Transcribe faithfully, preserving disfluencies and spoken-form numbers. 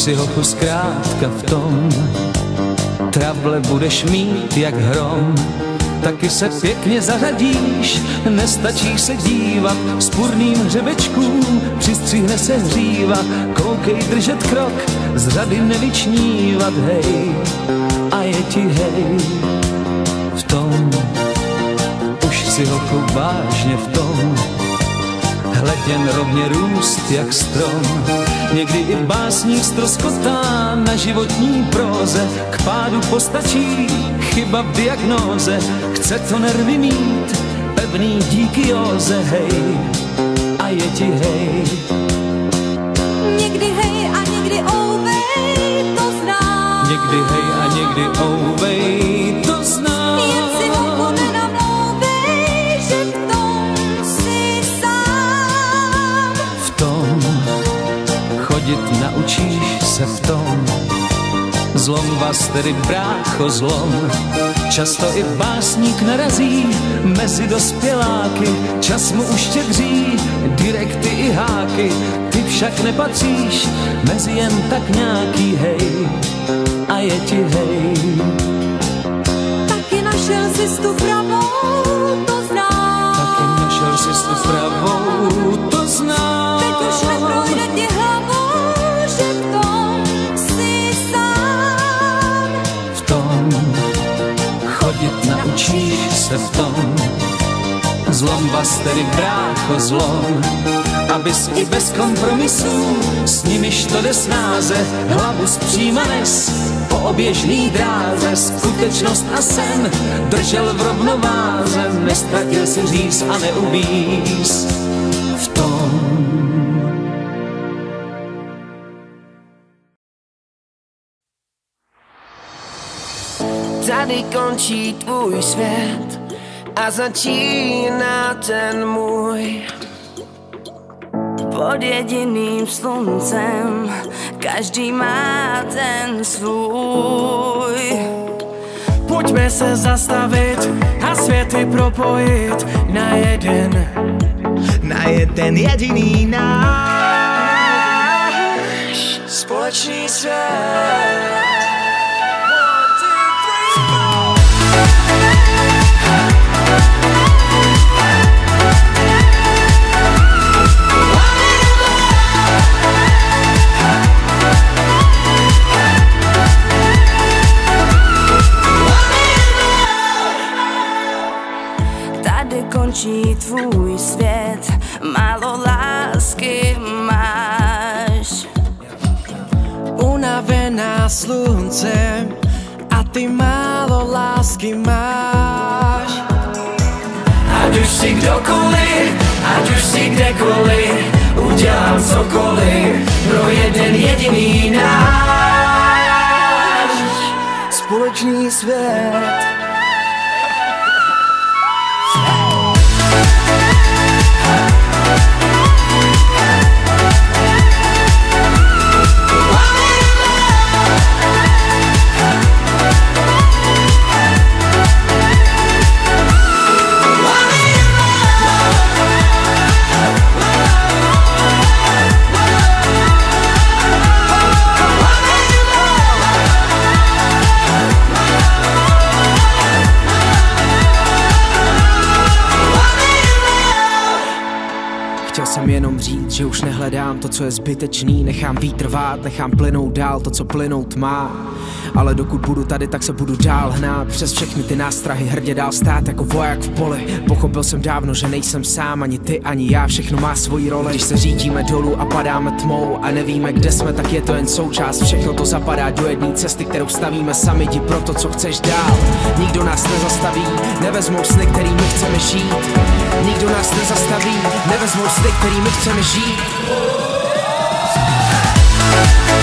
si hochu zkrátka v tom, trable budeš mít jak hrom, taky se pěkně zařadíš, nestačí se dívat vzpůrným hřebečkům, přistřihne se hříva, koukej držet krok, z řady nevyčnívat, hej, a je ti hej, v tom, už si hochu vážně v tom, hled jen rovně růst jak strom, někdy i básník ztroskotá na životní próze, k pádu postačí chyba v diagnóze, chce to nervy mít, pevný díky józe, hej, a je ti hej. Někdy hej a někdy ouvej, to znám. Někdy hej a někdy ouvej, to znám. Jen si hochu nenamlouvej, že v tom jsi sám. V tom chodit naučíš se v tom, zlom vás tedy brácho zlom, často i básník narazí mezi dospěláky, čas mu uštědří direkty i háky, ty však nepatříš mezi jen tak nějaký, hej, a je ti hej. Taky našel jsi tu pravou, to znám. Taky našel jsi tu pravou, to znám. Teď už neprojde ti hlavou, že v tom jsi sám. V tom chodit naučíš se v tom, zlom vás tedy brácho zlom, abys i bez kompromisů, s nimiž to jde snáze, hlavu zpříma nes po oběžný dráze, skutečnost a sen držel v rovnováze, nestratil si říz a neuvíz v tom. Tady končí tvůj svět a začíná ten můj. Pod jediným sluncem každý má ten svůj. Pojďme se zastavit a světy propojit na jeden, na jeden jediný náš společný svět. Končí tvůj svět, málo lásky máš. Unavená sluncem a ty málo lásky máš. Ať už si kdokoliv, ať už si kdekoliv, udělám cokoliv pro jeden jediný náš společný svět. Jenom říct, že už nehledám to, co je zbytečný, nechám vítr vát, nechám plynout dál to, co plynout má. Ale dokud budu tady, tak se budu dál hnát, přes všechny ty nástrahy hrdě dál stát jako voják v poli. Pochopil jsem dávno, že nejsem sám, ani ty, ani já, všechno má svoji roli. Když se řídíme dolů a padáme tmou a nevíme, kde jsme, tak je to jen součást, všechno to zapadá do jedné cesty, kterou stavíme sami, jdi pro to, co chceš dál. Nikdo nás nezastaví, nevezmou sny, kterými chceme žít. Nikdo nás nezastaví, nevezmou sny, kterými chceme žít.